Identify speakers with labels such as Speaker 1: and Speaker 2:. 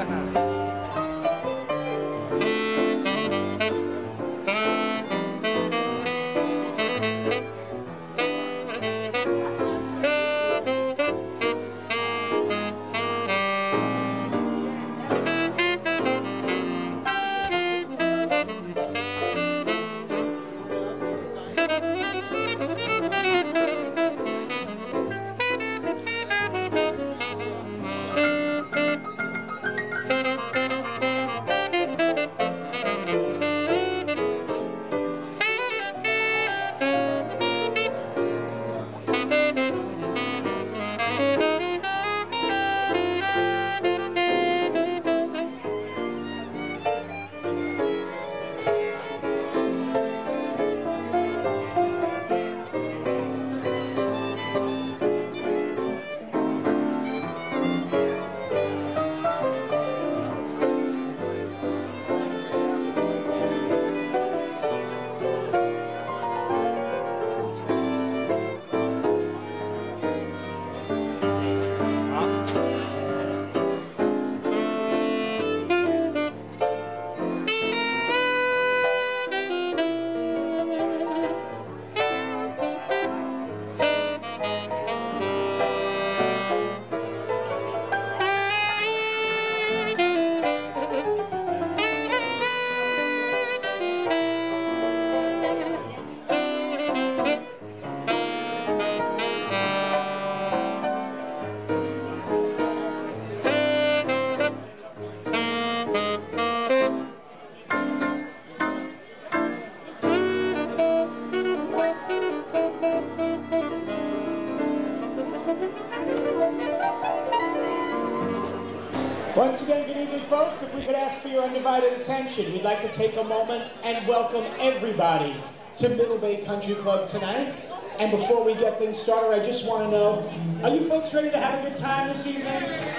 Speaker 1: Once again, good evening, folks. If we could ask for your undivided attention, we'd like to take a moment and welcome everybody to Middle Bay Country Club tonight. And before we get things started, I just want to know, are you folks ready to have a good time this evening?